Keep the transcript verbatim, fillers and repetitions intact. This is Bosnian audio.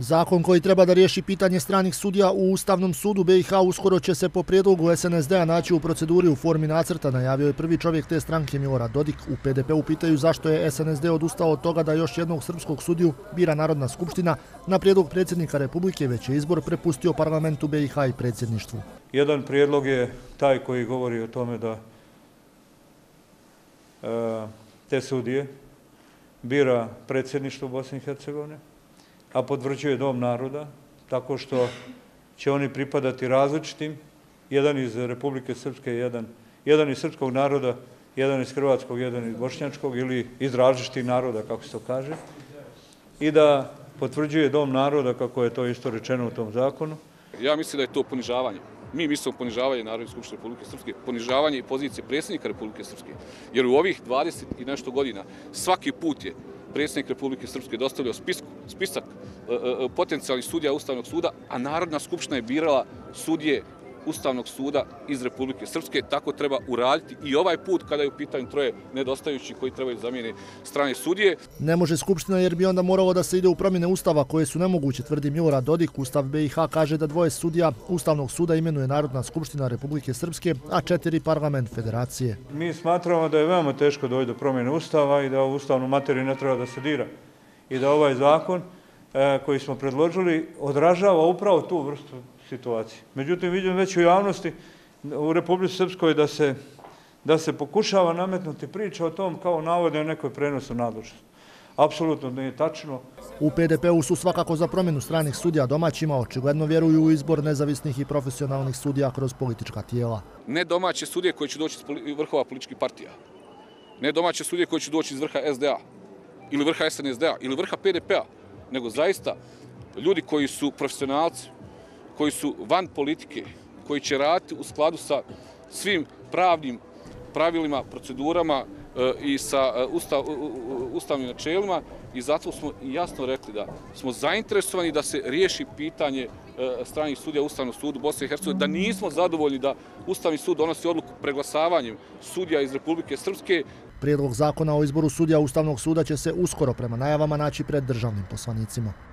Zakon koji treba da riješi pitanje stranih sudija u Ustavnom sudu B i H uskoro će se po prijedlogu S N S D-a naći u proceduri u formi nacrta, najavio je prvi čovjek te stranke Milorad Dodik. U P D P-u pitaju zašto je S N S D odustao od toga da još jednog srpskog sudiju bira Narodna skupština. Na prijedlog predsjednika Republike već je izbor prepustio parlamentu B i H i predsjedništvu. Jedan prijedlog je taj koji govori o tome da e, te sudije bira predsjedništvo Bosne i Hercegovine, a potvrđuje Dom naroda, tako što će oni pripadati različitim, jedan iz Republike Srpske, jedan, jedan iz srpskog naroda, jedan iz hrvatskog, jedan iz bošnjačkog ili iz različitih naroda, kako se to kaže, i da potvrđuje Dom naroda, kako je to isto rečeno u tom zakonu. Ja mislim da je to ponižavanje. Mi mislimo ponižavanje Narodne skupštine Republike Srpske, ponižavanje i pozicije predsjednika Republike Srpske. Jer u ovih dvadeset i nešto godina svaki put je predsjednik Republike Srpske dostavljao spisku, spisak e, e, potencijalnih sudija Ustavnog suda, a Narodna skupština je birala sudije Ustavnog suda iz Republike Srpske. Tako treba uraditi i ovaj put kada je u pitanju troje nedostajući koji trebaju zamijene strane sudije. Ne može Skupština jer bi onda moralo da se ide u promjene Ustava koje su nemoguće, tvrdi Milorad Dodik. Ustav B i H kaže da dvoje sudija Ustavnog suda imenuje Narodna skupština Republike Srpske, a četiri parlament federacije. Mi smatramo da je veoma teško doći do promjene Ustava i da u ustavnu materiju ne treba da se dira. I da ovaj zakon e, koji smo predložili odražava upravo tu vrstu situacije. Međutim, vidim već u javnosti u Republici Srpskoj da se, da se pokušava nametnuti priča o tom kao navode o nekoj prenosu nadležnosti. Apsolutno nije tačno. U P D P-u su svakako za promjenu stranih sudija, domaćima očigledno vjeruju u izbor nezavisnih i profesionalnih sudija kroz politička tijela. Ne domaće sudije koji će doći iz vrhova političkih partija, ne domaće sudije koji će doći iz vrha S D A ili vrha S N S D-a ili vrha P D P-a, nego zaista ljudi koji su profesionalci, koji su van politike, koji će raditi u skladu sa svim pravnim pravilima, procedurama e, i sa e, ustav, ustavnim načelima, i zato smo jasno rekli da smo zainteresovani da se riješi pitanje e, stranih sudija Ustavnog suda Bosne i Hercegovine, da nismo zadovoljni da Ustavni sud donosi odluku preglasavanjem sudija iz Republike Srpske. Prijedlog zakona o izboru sudija Ustavnog suda će se uskoro prema najavama naći pred državnim poslanicima.